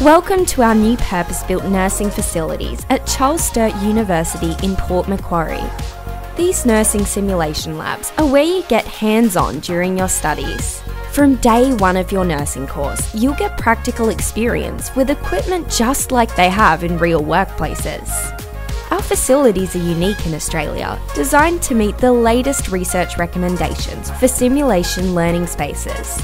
Welcome to our new purpose-built nursing facilities at Charles Sturt University in Port Macquarie. These nursing simulation labs are where you get hands-on during your studies. From day one of your nursing course, you'll get practical experience with equipment just like they have in real workplaces. Our facilities are unique in Australia, designed to meet the latest research recommendations for simulation learning spaces.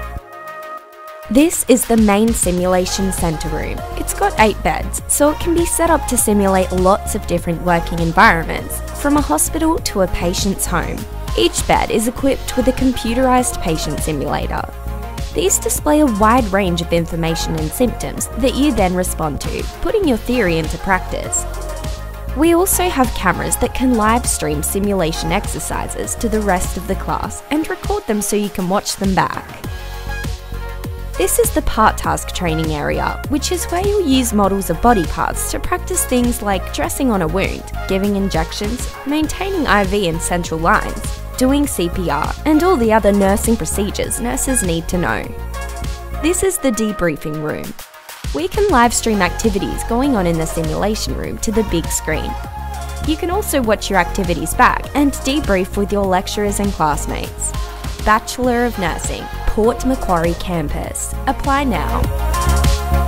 This is the main simulation centre room. It's got 8 beds, so it can be set up to simulate lots of different working environments, from a hospital to a patient's home. Each bed is equipped with a computerised patient simulator. These display a wide range of information and symptoms that you then respond to, putting your theory into practice. We also have cameras that can live stream simulation exercises to the rest of the class and record them so you can watch them back. This is the part task training area, which is where you'll use models of body parts to practice things like dressing on a wound, giving injections, maintaining IV and central lines, doing CPR, and all the other nursing procedures nurses need to know. This is the debriefing room. We can live stream activities going on in the simulation room to the big screen. You can also watch your activities back and debrief with your lecturers and classmates. Bachelor of Nursing, Port Macquarie campus. Apply now.